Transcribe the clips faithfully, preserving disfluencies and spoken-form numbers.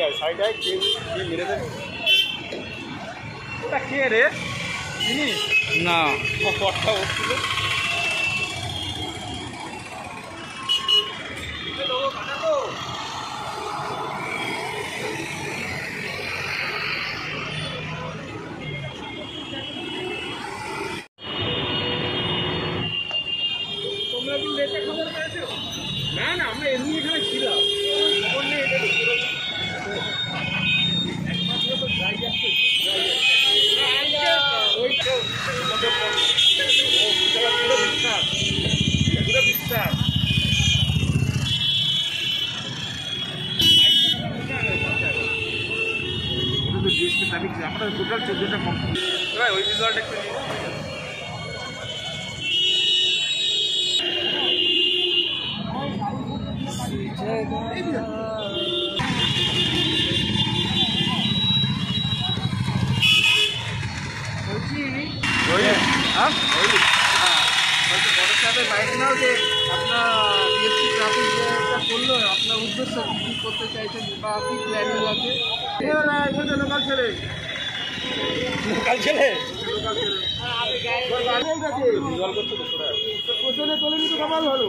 আয় সাইড আয় কে মেরে দেবে। ওটা কে রে চিনিস? না কথা হচ্ছিল। তোমরা কি লেটে খবর পেয়েছো? না না আমরা এমনি এখানে ছিলাম। একমাত্র তো যাই যাচ্ছে আমরা টোটাল চোদ্দটা কম ওই রেজাল্ট একটু নিয়ে বাইক নাও যে আপনার বিএসসি ট্রাফিক করলো আপনার উদ্দেশ্য কি করতে চাইছেন বা কি প্ল্যানিং আছে? লোকাল ছেলে লোকাল ছেলে পেছনে তোলে কিন্তু কমাল হলো।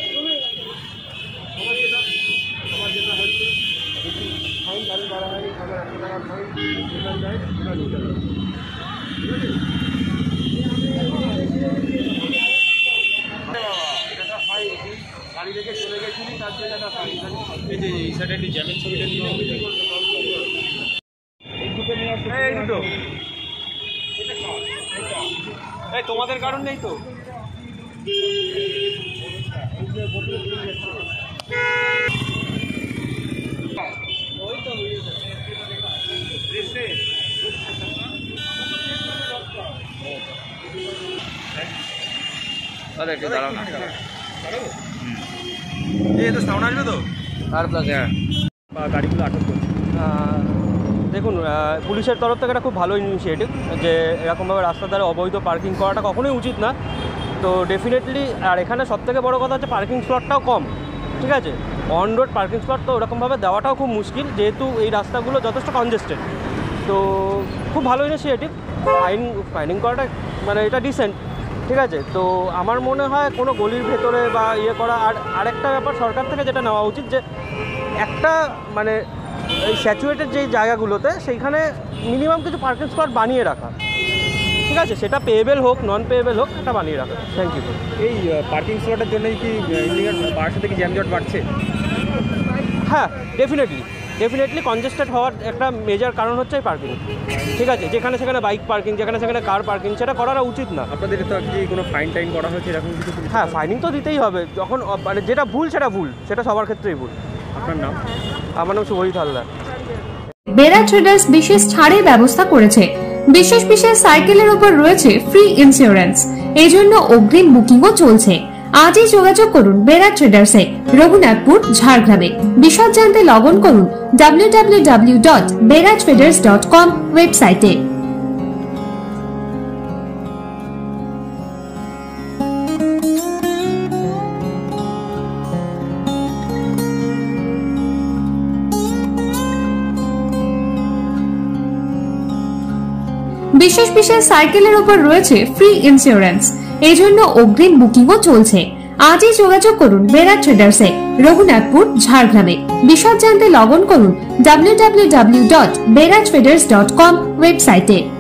আমার যেটা হচ্ছে ফাইন গাড়ি বাড়া হয়নি আমার একশো টাকা ফাইন যেখানে যায় সেটা নিতে হবে ঠিক আছে। গাড়ি রেখে চলে গেছিলি তার জন্য একটা ফাইন এই যে এই সাইডে একটি জ্যামের ছবিটা নিয়ে এই দুটো নিয়ে আসো এই দুটো এই তোমাদের কারণ নেই তো ওই তো আরে একটু দাঁড়াও না এই তো সাউন্ড আসবে তো আর প্লাস হ্যাঁ গাড়িগুলো আটক করছে। দেখুন পুলিশের তরফ থেকে একটা খুব ভালো ইনিশিয়েটিভ যে এরকমভাবে রাস্তার ধারে অবৈধ পার্কিং করাটা কখনোই উচিত না। তো ডেফিনেটলি আর এখানে সবথেকে বড় কথা হচ্ছে পার্কিং স্লটটাও কম, ঠিক আছে। অন রোড পার্কিং স্লট তো ওরকমভাবে দেওয়াটাও খুব মুশকিল যেহেতু এই রাস্তাগুলো যথেষ্ট কনজেস্টেড। তো খুব ভালো ইনিশিয়েটিভ, ফাইন ফাইনিং করাটা মানে এটা ডিসেন্ট, ঠিক আছে। তো আমার মনে হয় কোনো গলির ভেতরে বা ইয়ে করা আর আরেকটা ব্যাপার সরকার থেকে যেটা নেওয়া উচিত যে একটা মানে এই স্যাচুরেটেড যেই জায়গাগুলোতে সেইখানে মিনিমাম কিছু পার্কিং স্লট বানিয়ে রাখা, ঠিক আছে। সেটা পেয়েবেল হোক নন পেয়েবেল হোক এটা বানিয়ে রাখা। Thank you. এই পার্কিং স্লটের জন্যই কি ইন্ডিয়ার বাড়ছে থেকে জ্যামজট বাড়ছে? হ্যাঁ ডেফিনেটলি ডেফিনেটলি কনজেস্টেড হওয়ার একটা মেজর কারণ হচ্ছে এই পার্কিং, ঠিক আছে। যেখানে সেখানে বাইক পার্কিং, যেখানে সেখানে কার পার্কিং, সেটা করাটা উচিত না। আপনাদের তো কি কোনো ফাইন টাইন করা হয়েছে এরকম কিছু? হ্যাঁ ফাইনিং তো দিতেই হবে, যখন মানে যেটা ভুল সেটা ভুল, সেটা সবার ক্ষেত্রেই ভুল। আপনার নাম? আমার নাম শুভজিৎ হালদার। বেরা ট্রেডার্স বিশেষ ছাড়ের ব্যবস্থা করেছে। বিশেষ বিশেষ সাইকেলের উপর রয়েছে ফ্রি ইন্স্যুরেন্স, এই জন্য অগ্রিম বুকিংও চলছে। আজই যোগাযোগ করুন বেরা ট্রেডার্সে, রঘুনাথপুর, ঝাড়গ্রামে। বিশদ জানতে লগ ইন করুন W W W dot Bera traders dot com ওয়েবসাইটে। বিশেষ বিশেষ সাইকেলের উপর রয়েছে ফ্রি ইন্স্যুরেন্স, এই জন্য অগ্রিম বুকিংও চলছে। আজই যোগাযোগ করুন বেরা ট্রেডার্সে, রঘুনাথপুর, ঝাড়গ্রামে। বিশদ জানতে লগ ইন করুন W W W dot Bera traders dot com ওয়েবসাইটে।